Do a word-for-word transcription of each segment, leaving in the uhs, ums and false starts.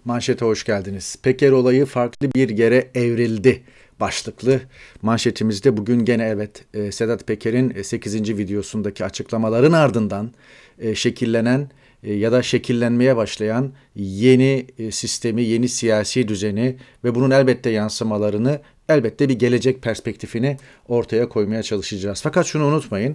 Manşete hoş geldiniz. Peker olayı farklı bir yere evrildi başlıklı manşetimizde bugün gene evet e, Sedat Peker'in sekizinci videosundaki açıklamaların ardından e, şekillenen e, ya da şekillenmeye başlayan yeni e, sistemi, yeni siyasi düzeni ve bunun elbette yansımalarını, elbette bir gelecek perspektifini ortaya koymaya çalışacağız. Fakat şunu unutmayın.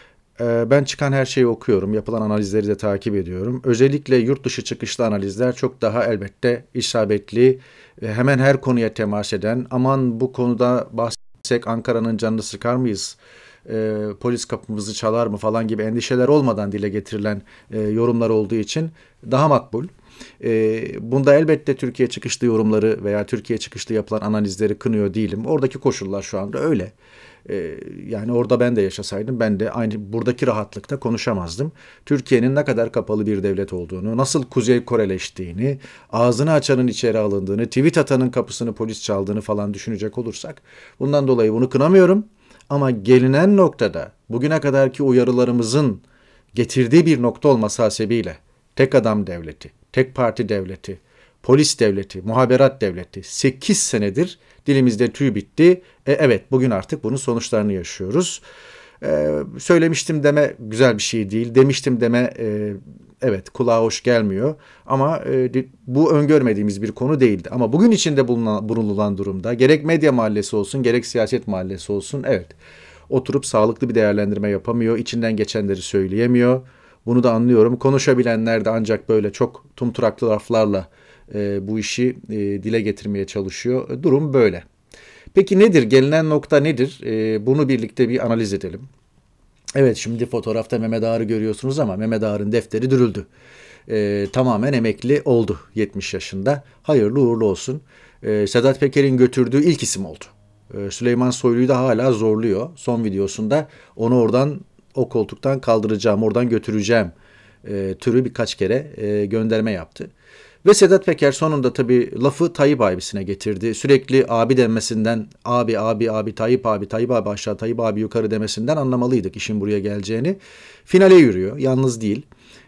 Ben çıkan her şeyi okuyorum, yapılan analizleri de takip ediyorum. Özellikle yurt dışı çıkışlı analizler çok daha elbette isabetli, hemen her konuya temas eden, aman bu konuda bahsetsek Ankara'nın canını sıkar mıyız, e, polis kapımızı çalar mı falan gibi endişeler olmadan dile getirilen e, yorumlar olduğu için daha makbul. E, bunda elbette Türkiye çıkışlı yorumları veya Türkiye çıkışlı yapılan analizleri kınıyor değilim. Oradaki koşullar şu anda öyle. Yani orada ben de yaşasaydım ben de aynı buradaki rahatlıkta konuşamazdım. Türkiye'nin ne kadar kapalı bir devlet olduğunu, nasıl Kuzey Koreleştiğini, ağzını açanın içeri alındığını, tweet atanın kapısını polis çaldığını falan düşünecek olursak bundan dolayı bunu kınamıyorum. Ama gelinen noktada bugüne kadarki uyarılarımızın getirdiği bir nokta olması hasebiyle tek adam devleti, tek parti devleti, polis devleti, muhaberat devleti sekiz senedir dilimizde tüy bitti. E, evet bugün artık bunun sonuçlarını yaşıyoruz. E, söylemiştim deme güzel bir şey değil. Demiştim deme e, evet kulağa hoş gelmiyor. Ama e, bu öngörmediğimiz bir konu değildi. Ama bugün içinde bulunan, bulunulan durumda gerek medya mahallesi olsun gerek siyaset mahallesi olsun evet oturup sağlıklı bir değerlendirme yapamıyor. İçinden geçenleri söyleyemiyor. Bunu da anlıyorum. Konuşabilenler de ancak böyle çok tumturaklı laflarla e, bu işi e, dile getirmeye çalışıyor. E, durum böyle. Peki nedir? Gelinen nokta nedir? E, bunu birlikte bir analiz edelim. Evet şimdi fotoğrafta Mehmet Ağar'ı görüyorsunuz ama Mehmet Ağar'ın defteri dürüldü. E, tamamen emekli oldu yetmiş yaşında. Hayırlı uğurlu olsun. E, Sedat Peker'in götürdüğü ilk isim oldu. E, Süleyman Soylu'yu da hala zorluyor. Son videosunda onu oradan o koltuktan kaldıracağım, oradan götüreceğim e, türü birkaç kere e, gönderme yaptı. Ve Sedat Peker sonunda tabii lafı Tayyip abisine getirdi. Sürekli abi denmesinden, abi abi abi Tayyip abi, Tayyip abi aşağı, Tayyip abi yukarı demesinden anlamalıydık işin buraya geleceğini. Finale yürüyor, yalnız değil.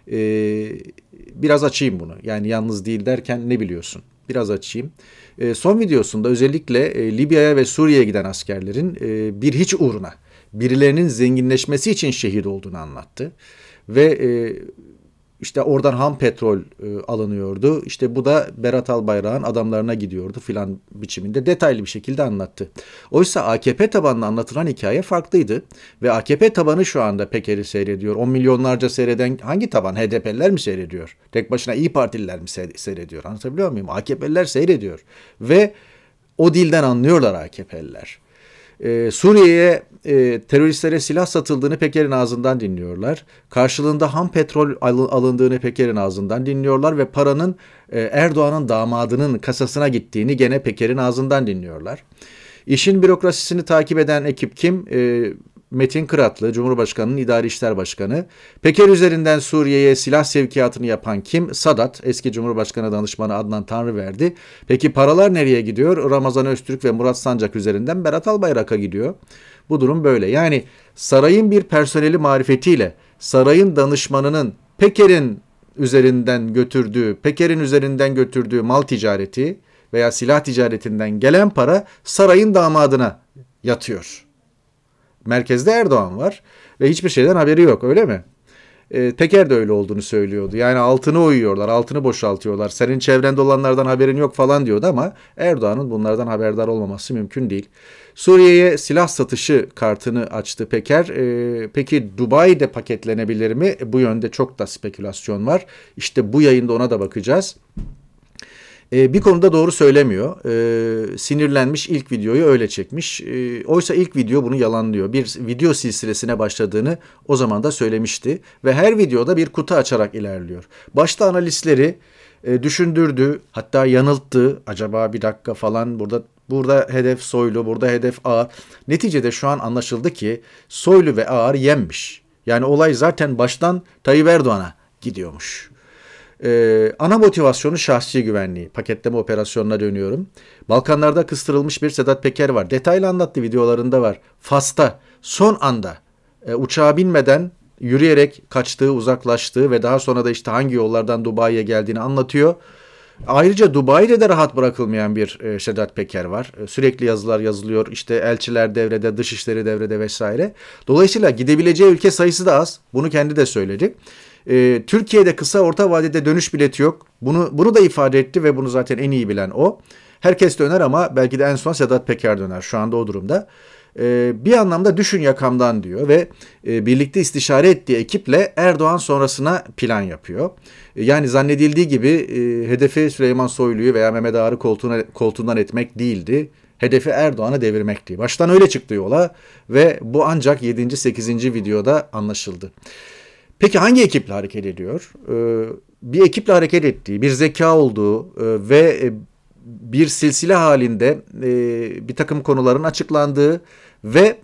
Ee, biraz açayım bunu. Yani yalnız değil derken ne biliyorsun? Biraz açayım. Ee, son videosunda özellikle e, Libya'ya ve Suriye'ye giden askerlerin e, bir hiç uğruna, birilerinin zenginleşmesi için şehit olduğunu anlattı. Ve e, işte oradan ham petrol e, alınıyordu. İşte bu da Berat Albayrak'ın adamlarına gidiyordu filan biçiminde detaylı bir şekilde anlattı. Oysa A K P tabanlı anlatılan hikaye farklıydı. Ve A K P tabanı şu anda Peker'i seyrediyor. on milyonlarca seyreden hangi taban? H D P'liler mi seyrediyor? Tek başına İYİ Partililer mi seyrediyor? Anlatabiliyor muyum? A K P'liler seyrediyor. Ve o dilden anlıyorlar A K P'liler. Ee, Suriye'ye e, teröristlere silah satıldığını Peker'in ağzından dinliyorlar. Karşılığında ham petrol alındığını Peker'in ağzından dinliyorlar ve paranın e, Erdoğan'ın damadının kasasına gittiğini gene Peker'in ağzından dinliyorlar. İşin bürokrasisini takip eden ekip kim? E, Metin Kıratlı, Cumhurbaşkanı'nın İdari İşler Başkanı. Peker üzerinden Suriye'ye silah sevkiyatını yapan kim? Sadat, eski Cumhurbaşkanı danışmanı Adnan Tanrıverdi. Peki paralar nereye gidiyor? Ramazan Öztürk ve Murat Sancak üzerinden Berat Albayrak'a gidiyor. Bu durum böyle. Yani sarayın bir personeli marifetiyle sarayın danışmanının Peker'in üzerinden götürdüğü, Peker'in üzerinden götürdüğü mal ticareti veya silah ticaretinden gelen para sarayın damadına yatıyor. Merkezde Erdoğan var ve hiçbir şeyden haberi yok öyle mi? E, Peker de öyle olduğunu söylüyordu. Yani altını oyuyorlar, altını boşaltıyorlar. Senin çevrende olanlardan haberin yok falan diyordu ama Erdoğan'ın bunlardan haberdar olmaması mümkün değil. Suriye'ye silah satışı kartını açtı Peker. E, peki Dubai'de paketlenebilir mi? E, bu yönde çok da spekülasyon var. İşte bu yayında ona da bakacağız. Bir konuda doğru söylemiyor. Ee, sinirlenmiş ilk videoyu öyle çekmiş. Ee, oysa ilk video bunu yalanlıyor. Bir video silsilesine başladığını o zaman da söylemişti. Ve her videoda bir kutu açarak ilerliyor. Başta analistleri e, düşündürdü. Hatta yanılttı. Acaba bir dakika falan burada burada hedef Soylu, burada hedef Ağar. Neticede şu an anlaşıldı ki Soylu ve Ağar yenmiş. Yani olay zaten baştan Tayyip Erdoğan'a gidiyormuş. Ee, ana motivasyonu şahsi güvenliği. Paketleme operasyonuna dönüyorum. Balkanlarda kıstırılmış bir Sedat Peker var. Detaylı anlattı, videolarında var. Fas'ta son anda e, uçağa binmeden yürüyerek kaçtığı, uzaklaştığı ve daha sonra da işte hangi yollardan Dubai'ye geldiğini anlatıyor. Ayrıca Dubai'de de rahat bırakılmayan bir e, Sedat Peker var. E, sürekli yazılar yazılıyor. İşte elçiler devrede, dışişleri devrede vesaire. Dolayısıyla gidebileceği ülke sayısı da az. Bunu kendi de söyledi. E, Türkiye'de kısa orta vadede dönüş bileti yok. Bunu bunu da ifade etti ve bunu zaten en iyi bilen o. Herkes döner ama belki de en son Sedat Peker döner. Şu anda o durumda. E, bir anlamda düşün yakamdan diyor ve e, birlikte istişare ettiği ekiple Erdoğan sonrasına plan yapıyor. E, yani zannedildiği gibi e, hedefi Süleyman Soylu'yu veya Mehmet Ağar'ı koltuğuna, koltuğundan etmek değildi. Hedefi Erdoğan'ı devirmekti. Baştan öyle çıktı yola ve bu ancak yedinci sekizinci videoda anlaşıldı. Peki hangi ekiple hareket ediyor? Ee, bir ekiple hareket ettiği, bir zeka olduğu e, ve e, bir silsile halinde e, bir takım konuların açıklandığı ve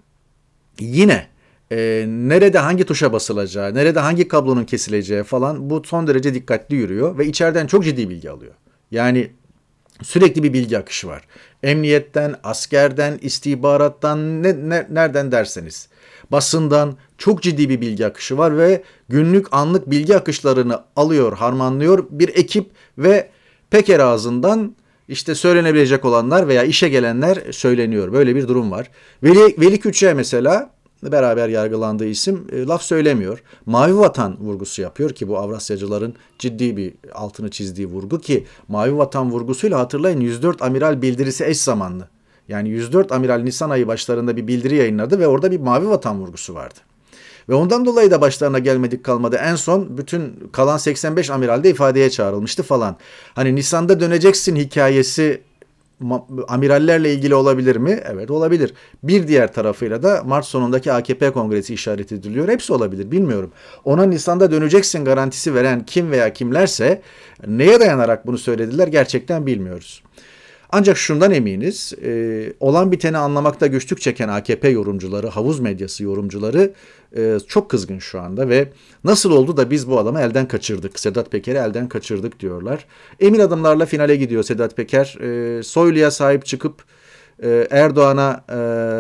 yine e, nerede hangi tuşa basılacağı, nerede hangi kablonun kesileceği falan bu son derece dikkatli yürüyor ve içeriden çok ciddi bilgi alıyor. Yani sürekli bir bilgi akışı var. Emniyetten, askerden, istihbarattan, ne, ne, nereden derseniz. Basından çok ciddi bir bilgi akışı var ve günlük anlık bilgi akışlarını alıyor, harmanlıyor bir ekip ve Peker ağzından işte söylenebilecek olanlar veya işe gelenler söyleniyor. Böyle bir durum var. Veli, Veli Küçük'e mesela beraber yargılandığı isim e, laf söylemiyor. Mavi Vatan vurgusu yapıyor ki bu Avrasyacıların ciddi bir altını çizdiği vurgu ki Mavi Vatan vurgusuyla hatırlayın yüz dört amiral bildirisi eş zamanlı. Yani yüz dört amiral Nisan ayı başlarında bir bildiri yayınladı ve orada bir Mavi Vatan vurgusu vardı. Ve ondan dolayı da başlarına gelmedik kalmadı. En son bütün kalan seksen beş amiral de ifadeye çağrılmıştı falan. Hani Nisan'da döneceksin hikayesi amirallerle ilgili olabilir mi? Evet olabilir. Bir diğer tarafıyla da Mart sonundaki A K P kongresi işaret ediliyor. Hepsi olabilir bilmiyorum. Ona Nisan'da döneceksin garantisi veren kim veya kimlerse neye dayanarak bunu söylediler gerçekten bilmiyoruz. Ancak şundan eminiz, e, olan biteni anlamakta güçlük çeken A K P yorumcuları, havuz medyası yorumcuları e, çok kızgın şu anda ve nasıl oldu da biz bu adamı elden kaçırdık, Sedat Peker'i elden kaçırdık diyorlar. Emin adımlarla finale gidiyor Sedat Peker. E, Soylu'ya sahip çıkıp e, Erdoğan'a e,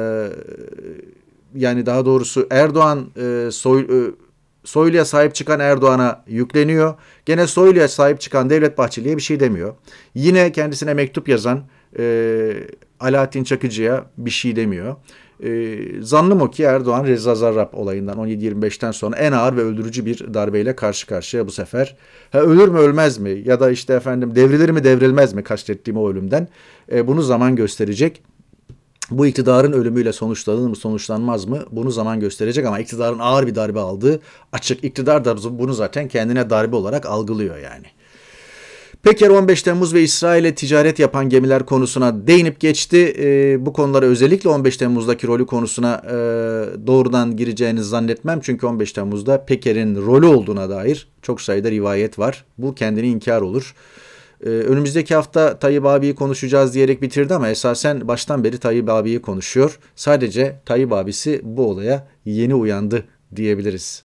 yani daha doğrusu Erdoğan e, Soy, e, Soylu'ya sahip çıkan Erdoğan'a yükleniyor. Gene Soylu'ya sahip çıkan Devlet Bahçeli'ye bir şey demiyor. Yine kendisine mektup yazan e, Alaaddin Çakıcı'ya bir şey demiyor. E, zannım o ki Erdoğan Reza Zarrab olayından on yedi yirmi beşten sonra en ağır ve öldürücü bir darbeyle karşı karşıya bu sefer. Ha, ölür mü ölmez mi ya da işte efendim devrilir mi devrilmez mi kastettiğim o ölümden e, bunu zaman gösterecek. Bu iktidarın ölümüyle sonuçlanır mı sonuçlanmaz mı bunu zaman gösterecek ama iktidarın ağır bir darbe aldığı açık. İktidar da bunu zaten kendine darbe olarak algılıyor yani. Peker on beş Temmuz ve İsrail'e ticaret yapan gemiler konusuna değinip geçti. E, bu konulara özellikle on beş Temmuz'daki rolü konusuna e, doğrudan gireceğini zannetmem. Çünkü on beş Temmuz'da Peker'in rolü olduğuna dair çok sayıda rivayet var. Bu kendini inkar olur. Ee, önümüzdeki hafta Tayyip abiyi konuşacağız diyerek bitirdi ama esasen baştan beri Tayyip abiyi konuşuyor. Sadece Tayyip abisi bu olaya yeni uyandı diyebiliriz.